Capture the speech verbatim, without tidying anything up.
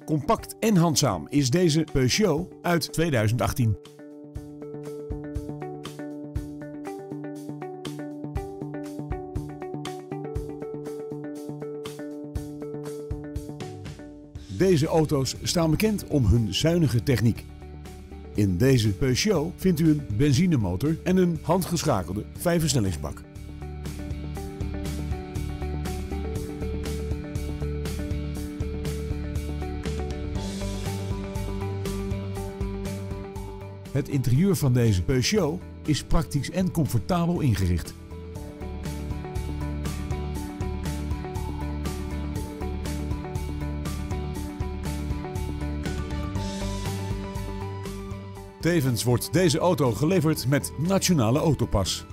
Compact en handzaam is deze Peugeot uit tweeduizend achttien. Deze auto's staan bekend om hun zuinige techniek. In deze Peugeot vindt u een benzinemotor en een handgeschakelde vijfversnellingsbak. Het interieur van deze Peugeot is praktisch en comfortabel ingericht. Tevens wordt deze auto geleverd met Nationale Autopas.